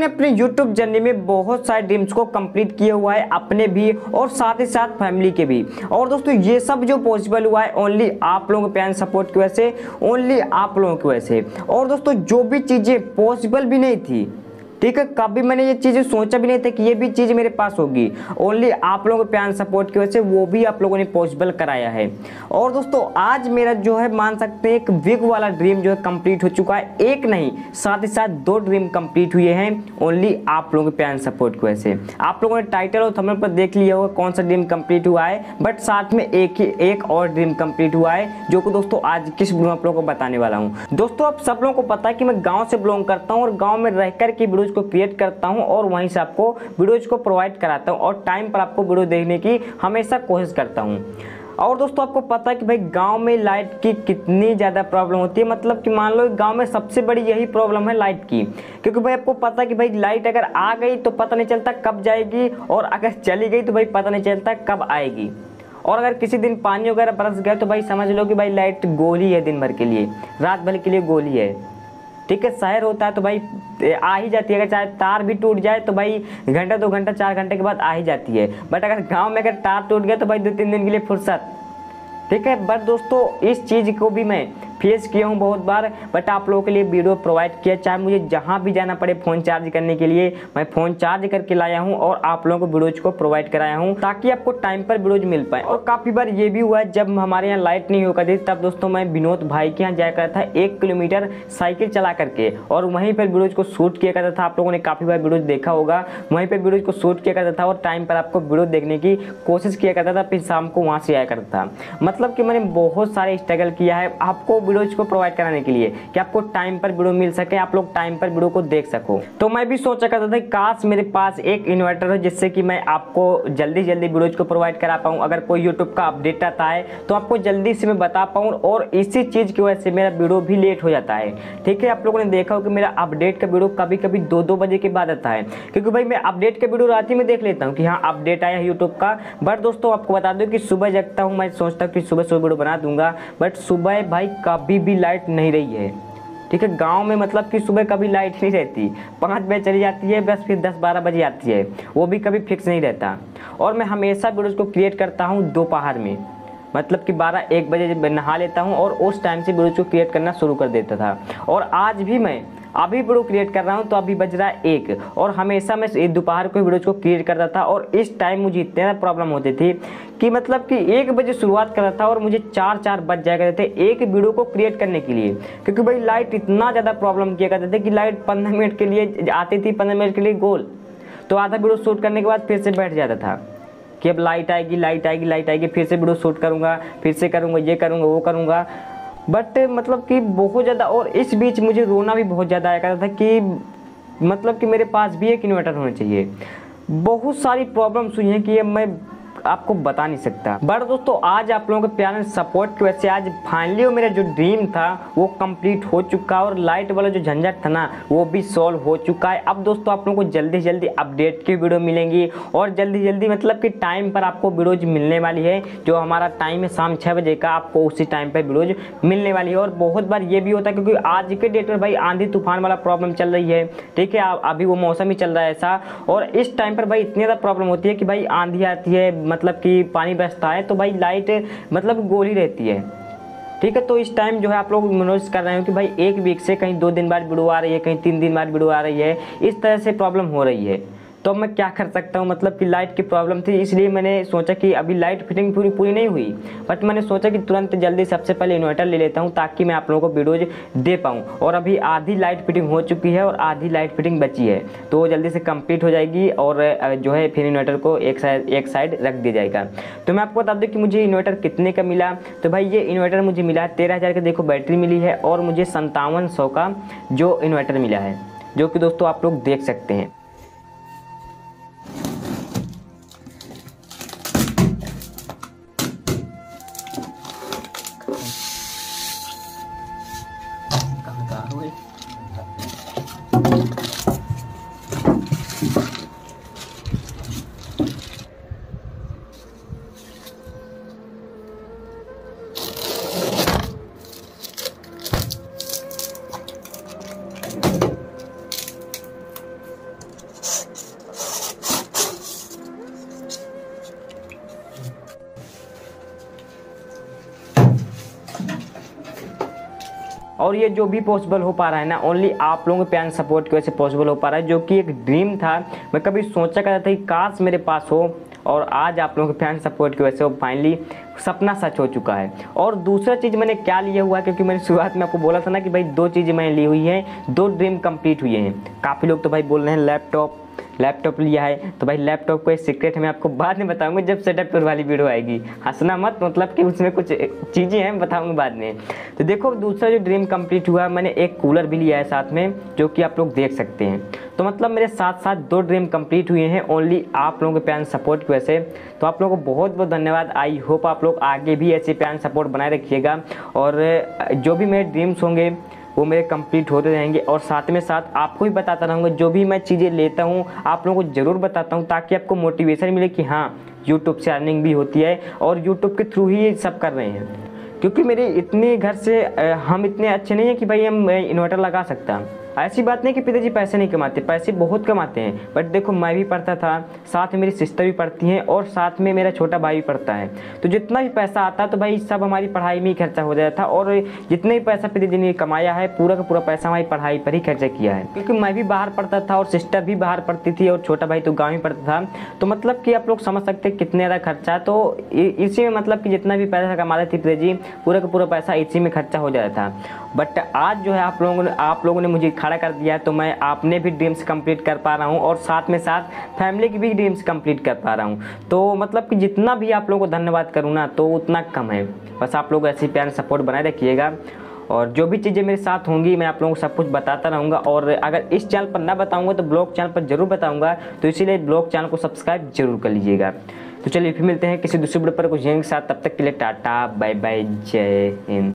ने अपने YouTube journey में बहुत सारे ड्रीम्स को कंप्लीट किया हुआ है, अपने भी और साथ ही साथ फैमिली के भी। और दोस्तों ये सब जो पॉसिबल हुआ है ओनली आप लोगों के प्यार सपोर्ट की वजह से, ओनली आप लोगों की वजह से। और दोस्तों जो भी चीज़ें पॉसिबल भी नहीं थी, ठीक है, कभी मैंने ये चीज़ें सोचा भी नहीं था कि ये भी चीज़ मेरे पास होगी, ओनली आप लोगों के प्यार सपोर्ट की वजह से वो भी आप लोगों ने पॉसिबल कराया है। और दोस्तों आज मेरा जो है मान सकते हैं एक विग वाला ड्रीम जो है कंप्लीट हो चुका है। एक नहीं, साथ ही साथ 2 ड्रीम कंप्लीट हुए हैं ओनली आप लोगों के प्यार सपोर्ट की वजह से। आप लोगों ने टाइटल और थंबनेल पर देख लिया होगा कौन सा ड्रीम कंप्लीट हुआ है, बट साथ में एक और ड्रीम कंप्लीट हुआ है जो कि दोस्तों आज किस वीडियो में आप लोगों को बताने वाला हूँ। दोस्तों आप सब लोगों को पता है कि मैं गाँव से बिलोंग करता हूँ और गाँव में रहकर के वीडियोज को क्रिएट करता हूं और वहीं से आपको वीडियोज को प्रोवाइड कराता हूं और टाइम पर आपको वीडियो देखने की हमेशा कोशिश करता हूं। और दोस्तों आपको पता है कि भाई गांव में लाइट की कितनी ज़्यादा प्रॉब्लम होती है, मतलब कि मान लो गांव में सबसे बड़ी यही प्रॉब्लम है लाइट की। क्योंकि भाई आपको पता है कि भाई लाइट अगर आ गई तो पता नहीं चलता कब जाएगी, और अगर चली गई तो भाई पता नहीं चलता कब आएगी। और अगर किसी दिन पानी वगैरह बरस गया तो भाई समझ लो कि भाई लाइट गोली है दिन भर के लिए, रात भर के लिए गोली है। ठीक है, शहर होता है तो भाई आ ही जाती है, अगर चाहे तार भी टूट जाए तो भाई घंटा 2 घंटा 4 घंटे के बाद आ ही जाती है। बट अगर गांव में अगर तार टूट गया तो भाई 2-3 दिन के लिए फुर्सत। ठीक है, बट दोस्तों इस चीज़ को भी मैं फेस किया हूँ बहुत बार, बट आप लोगों के लिए वीडियो प्रोवाइड किया, चाहे मुझे जहाँ भी जाना पड़े फ़ोन चार्ज करने के लिए मैं फ़ोन चार्ज करके लाया हूँ और आप लोगों को वीडियोज को प्रोवाइड कराया हूँ ताकि आपको टाइम पर वीडियोज मिल पाए। और काफ़ी बार ये भी हुआ है जब हमारे यहाँ लाइट नहीं होती तब दोस्तों मैं विनोद भाई के यहाँ जाया करता था 1 किलोमीटर साइकिल चला करके, और वहीं पर वीडियोज को शूट किया करता था। आप लोगों ने काफ़ी बार वीडियोज देखा होगा, वहीं पर वीडियोज को शूट किया करता था और टाइम पर आपको वीडियो देखने की कोशिश किया करता था, फिर शाम को वहाँ से आया करता था। मतलब कि मैंने बहुत सारे स्ट्रगल किया है आपको वीडियोज को प्रोवाइड कराने के लिए कि आपको टाइम पर वीडियो मिल सके, आप लोग टाइम पर वीडियो को देख सको। तो मैं भी सोचा करता था काश मेरे पास एक इन्वर्टर हो जिससे कि मैं आपको जल्दी वीडियोज को प्रोवाइड करा पाऊँ। अगर कोई यूट्यूब का अपडेट आता है तो आपको जल्दी से मैं बता पाऊँ, और इसी चीज़ की वजह से मेरा वीडियो भी लेट हो जाता है। ठीक है, आप लोगों ने देखा हो कि मेरा अपडेट का वीडियो कभी कभी 2-2 बजे के बाद आता है, क्योंकि भाई मैं अपडेट का वीडियो रात ही में देख लेता हूँ कि हाँ अपडेट आया है यूट्यूब का। बट दोस्तों आपको बता दूँ कि सुबह जगता हूँ, मैं सोचता हूँ कि सुबह वीडियो बना दूंगा, बट सुबह भाई कभी भी लाइट नहीं रही है। ठीक है, गांव में मतलब कि सुबह कभी लाइट नहीं रहती, 5 बजे चली जाती है बस, फिर 10-12 बजे आती है, वो भी कभी फिक्स नहीं रहता। और मैं हमेशा वीडियोज़ को क्रिएट करता हूँ दोपहर में, मतलब कि 12-1 बजे जब नहा लेता हूँ और उस टाइम से वीडियोज़ को क्रिएट करना शुरू कर देता था। और आज भी मैं अभी वीडियो क्रिएट कर रहा हूँ तो अभी बज रहा है 1, और हमेशा मैं दोपहर को वीडियोज़ को क्रिएट करता था। और इस टाइम मुझे इतनी ज़्यादा प्रॉब्लम होती थी कि मतलब कि 1 बजे शुरुआत करता था और मुझे 4 बज जाया करते थे एक वीडियो को क्रिएट करने के लिए, क्योंकि भाई लाइट इतना ज़्यादा प्रॉब्लम किया करते थे कि लाइट 15 मिनट के लिए आती थी, 15 मिनट के लिए गोल, तो आधा वीडियो शूट करने के बाद फिर से बैठ जाता था कि अब लाइट आएगी, फिर से वीडियो शूट करूँगा, फिर से करूँगा, ये करूँगा, वो करूँगा। बट मतलब कि बहुत ज़्यादा, और इस बीच मुझे रोना भी बहुत ज़्यादा आया करता था कि मतलब कि मेरे पास भी एक इन्वर्टर होना चाहिए। बहुत सारी प्रॉब्लम्स हुई हैं कि अब मैं आपको बता नहीं सकता। बट दोस्तों आज आप लोगों के प्यार सपोर्ट की वजह से आज फाइनली मेरा जो ड्रीम था वो कंप्लीट हो चुका है, और लाइट वाला जो झंझट था ना वो भी सॉल्व हो चुका है। अब दोस्तों आप लोगों को जल्दी अपडेट की वीडियो मिलेंगी, और जल्दी मतलब कि टाइम पर आपको वीडियोज मिलने वाली है। जो हमारा टाइम है शाम 6 बजे का, आपको उसी टाइम पर वीडियोज मिलने वाली है। और बहुत बार ये भी होता है क्योंकि आज के डेट में भाई आंधी तूफान वाला प्रॉब्लम चल रही है। ठीक है, अभी वो मौसम ही चल रहा है ऐसा, और इस टाइम पर भाई इतनी ज़्यादा प्रॉब्लम होती है कि भाई आंधी आती है, मतलब कि पानी बरसता है तो भाई लाइट मतलब गोली रहती है। ठीक है, तो इस टाइम जो है आप लोग नोटिस कर रहे हो कि भाई 1 वीक से कहीं 2 दिन बाद वीडियो आ रही है, कहीं 3 दिन बाद वीडियो आ रही है, इस तरह से प्रॉब्लम हो रही है। तो मैं क्या कर सकता हूँ, मतलब कि लाइट की प्रॉब्लम थी, इसलिए मैंने सोचा कि अभी लाइट फिटिंग पूरी नहीं हुई, बट मैंने सोचा कि तुरंत जल्दी सबसे पहले इन्वर्टर ले लेता हूँ ताकि मैं आप लोगों को वीडियोज दे पाऊँ। और अभी आधी लाइट फिटिंग हो चुकी है और आधी लाइट फिटिंग बची है, तो वो जल्दी से कंप्लीट हो जाएगी और जो है फिर इन्वर्टर को एक साइड रख दिया जाएगा। तो मैं आपको बता दूँ कि मुझे इन्वर्टर कितने का मिला। तो भाई ये इन्वर्टर मुझे मिला है 13,000 का, देखो बैटरी मिली है, और मुझे 5700 का जो इन्वर्टर मिला है, जो कि दोस्तों आप लोग देख सकते हैं। और ये जो भी पॉसिबल हो पा रहा है ना, ओनली आप लोगों के प्यार सपोर्ट की वजह से पॉसिबल हो पा रहा है, जो कि एक ड्रीम था। मैं कभी सोचा करता था कि काश मेरे पास हो, और आज आप लोगों के फैन सपोर्ट की वजह से वो फाइनली सपना सच हो चुका है। और दूसरा चीज़ मैंने क्या लिया हुआ है, क्योंकि मैंने शुरुआत में आपको बोला था ना कि भाई 2 चीज़ें मैंने ली हुई हैं, 2 ड्रीम कंप्लीट हुए हैं। काफ़ी लोग तो भाई बोल रहे हैं लैपटॉप लिया है, तो भाई लैपटॉप को एक सीक्रेट मैं आपको बाद में बताऊंगा जब सेटअप टूर वाली वीडियो आएगी। हंसना मत, मतलब कि उसमें कुछ चीज़ें हैं, बताऊंगा बाद में। तो देखो दूसरा जो ड्रीम कंप्लीट हुआ, मैंने एक कूलर भी लिया है साथ में, जो कि आप लोग देख सकते हैं। तो मतलब मेरे साथ साथ 2 ड्रीम कंप्लीट हुए हैं ओनली आप लोगों के प्यार सपोर्ट की वजह से। तो आप लोगों को बहुत बहुत धन्यवाद। आई होप आप लोग आगे भी ऐसे प्यार सपोर्ट बनाए रखिएगा, और जो भी मेरे ड्रीम्स होंगे वो मेरे कंप्लीट होते रहेंगे। और साथ में साथ आपको भी बताता रहूँगा, जो भी मैं चीज़ें लेता हूँ आप लोगों को ज़रूर बताता हूँ, ताकि आपको मोटिवेशन मिले कि हाँ यूट्यूब से अर्निंग भी होती है, और यूट्यूब के थ्रू ही ये सब कर रहे हैं। क्योंकि मेरे इतने घर से हम इतने अच्छे नहीं हैं कि भाई हम इन्वर्टर लगा सकता। ऐसी बात नहीं कि पिताजी पैसे नहीं कमाते, पैसे बहुत कमाते हैं। बट देखो मैं भी पढ़ता था, साथ में मेरी सिस्टर भी पढ़ती हैं, और साथ में मेरा छोटा भाई भी पढ़ता है। तो जितना भी पैसा आता तो भाई सब हमारी पढ़ाई में ही खर्चा हो जाता था, और जितना भी पैसा पिताजी ने कमाया है पूरा का पूरा पैसा हमारी पढ़ाई पर ही खर्चा किया है। क्योंकि मैं भी बाहर पढ़ता था और सिस्टर भी बाहर पढ़ती थी, और छोटा भाई तो गाँव ही पढ़ता था। तो मतलब कि आप लोग समझ सकते हैं कितने ज़्यादा खर्चा। तो इसी में मतलब कि जितना भी पैसा कमाते थे पिताजी, पूरा का पूरा पैसा इसी में खर्चा हो जाता था। बट आज जो है आप लोगों ने मुझे खड़ा कर दिया है, तो मैं अपने भी ड्रीम्स कंप्लीट कर पा रहा हूँ, और साथ में साथ फैमिली की भी ड्रीम्स कंप्लीट कर पा रहा हूँ। तो मतलब कि जितना भी आप लोगों को धन्यवाद करूँ ना तो उतना कम है। बस आप लोग ऐसे प्यार सपोर्ट बनाए रखिएगा, और जो भी चीज़ें मेरे साथ होंगी मैं आप लोगों को सब कुछ बताता रहूँगा। और अगर इस चैनल पर ना बताऊँगा तो ब्लॉग चैनल पर जरूर बताऊँगा, तो इसीलिए ब्लॉग चैनल को सब्सक्राइब जरूर कर लीजिएगा। तो चलिए फिर मिलते हैं किसी दूसरे वीडियो पर कुछ के साथ, तब तक के लिए टाटा बाय बाय, जय हिंद।